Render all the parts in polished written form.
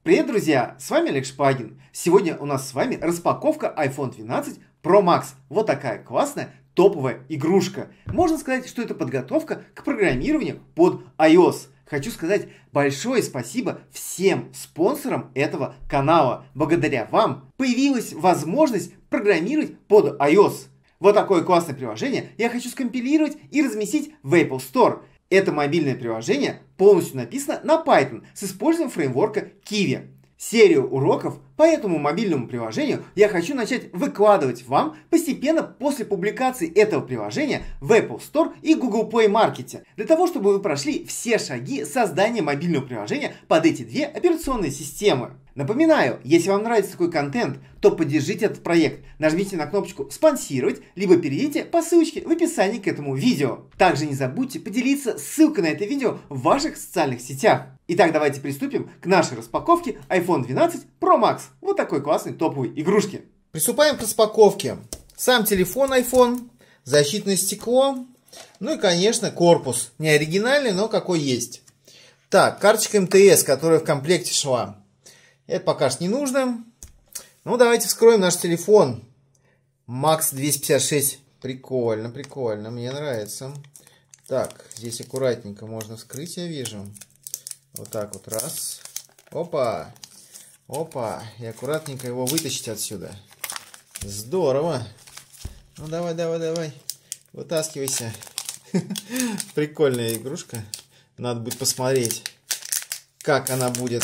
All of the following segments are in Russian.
Привет, друзья! С вами Олег Шпагин. Сегодня у нас с вами распаковка iPhone 12 Pro Max. Вот такая классная топовая игрушка. Можно сказать, что это подготовка к программированию под iOS. Хочу сказать большое спасибо всем спонсорам этого канала. Благодаря вам появилась возможность программировать под iOS. Вот такое классное приложение я хочу скомпилировать и разместить в Apple Store. Это мобильное приложение полностью написано на Python с использованием фреймворка Kiwi. Серию уроков по этому мобильному приложению я хочу начать выкладывать вам постепенно после публикации этого приложения в Apple Store и Google Play Market, для того, чтобы вы прошли все шаги создания мобильного приложения под эти две операционные системы. Напоминаю, если вам нравится такой контент, то поддержите этот проект. Нажмите на кнопочку «Спонсировать», либо перейдите по ссылочке в описании к этому видео. Также не забудьте поделиться ссылкой на это видео в ваших социальных сетях. Итак, давайте приступим к нашей распаковке iPhone 12 Pro Max. Вот такой классной топовой игрушки. Приступаем к распаковке. Сам телефон iPhone, защитное стекло, ну и, конечно, корпус. Не оригинальный, но какой есть. Так, карточка МТС, которая в комплекте шла. Это пока что не нужно. Ну, давайте вскроем наш телефон. Max 256. Прикольно, прикольно. Мне нравится. Так, здесь аккуратненько можно вскрыть, я вижу. Вот так вот, раз. Опа. Опа. И аккуратненько его вытащить отсюда. Здорово. Ну, давай, давай, давай. Вытаскивайся. Прикольная игрушка. Надо будет посмотреть, как она будет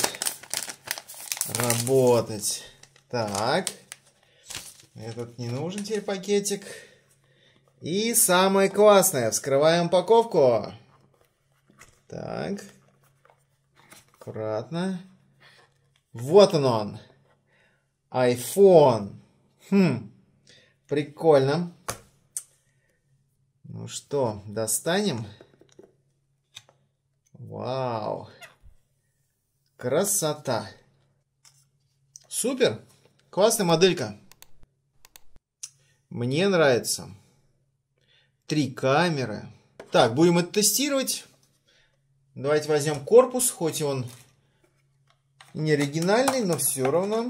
работать. Так. Этот не нужен теперь пакетик. И самое классное. Вскрываем упаковку. Так. Аккуратно. Вот он. iPhone. Прикольно. Ну что, достанем? Вау. Красота. Супер. Классная моделька. Мне нравится. 3 камеры. Так, будем это тестировать. Давайте возьмем корпус, хоть и он не оригинальный, но все равно.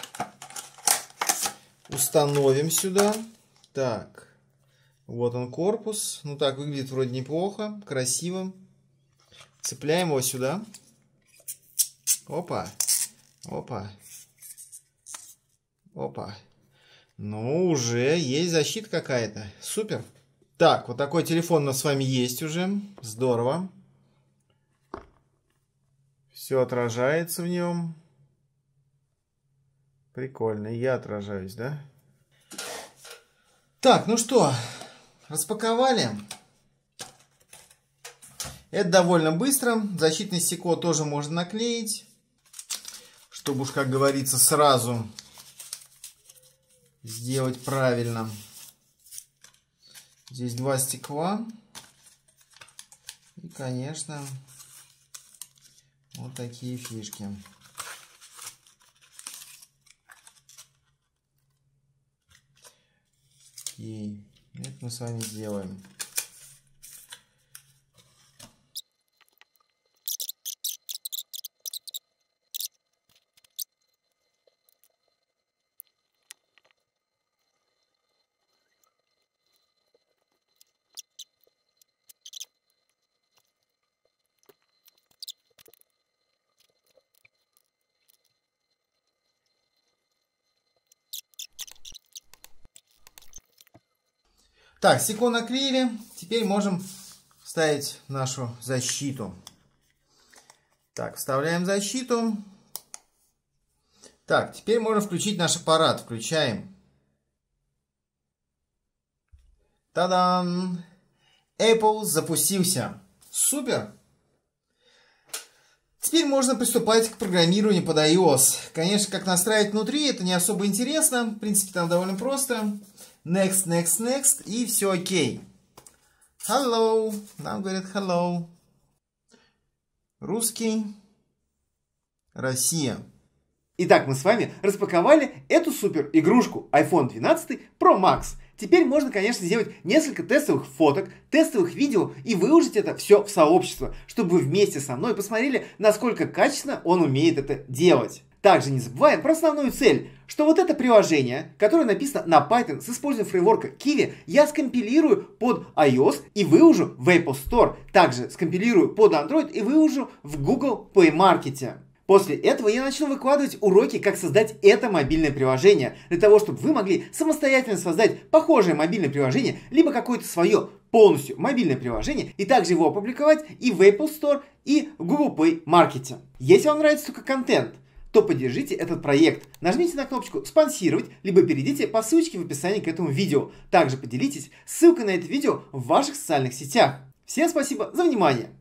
Установим сюда. Так, вот он корпус. Ну так, выглядит вроде неплохо, красиво. Цепляем его сюда. Опа, опа, опа. Ну, уже есть защита какая-то. Супер. Так, вот такой телефон у нас с вами есть уже. Здорово. Все отражается в нем. Прикольно. Я отражаюсь, да? Так, ну что, распаковали. Это довольно быстро. Защитное стекло тоже можно наклеить, чтобы уж, как говорится, сразу сделать правильно. Здесь 2 стекла. И, конечно, вот такие фишки. Окей. Это мы с вами сделаем. Так, стекло наклеили. Теперь можем вставить нашу защиту. Так, вставляем защиту. Так, теперь можно включить наш аппарат. Включаем. Та-дам! Apple запустился. Супер! Теперь можно приступать к программированию под iOS. Конечно, как настраивать внутри, это не особо интересно. В принципе, там довольно просто. Next, next, next. И все окей. Hello. Нам говорят hello. Русский. Россия. Итак, мы с вами распаковали эту супер игрушку iPhone 12 Pro Max. Теперь можно, конечно, сделать несколько тестовых фоток, тестовых видео и выложить это все в сообщество, чтобы вы вместе со мной посмотрели, насколько качественно он умеет это делать. Также не забываем про основную цель, что вот это приложение, которое написано на Python с использованием фреймворка Kiwi, я скомпилирую под iOS и выложу в Apple Store. Также скомпилирую под Android и выложу в Google Play Market. После этого я начну выкладывать уроки, как создать это мобильное приложение, для того, чтобы вы могли самостоятельно создать похожее мобильное приложение, либо какое-то свое полностью мобильное приложение, и также его опубликовать и в Apple Store, и в Google Play Market. Если вам нравится только контент, то поддержите этот проект. Нажмите на кнопочку «Спонсировать», либо перейдите по ссылочке в описании к этому видео. Также поделитесь ссылкой на это видео в ваших социальных сетях. Всем спасибо за внимание!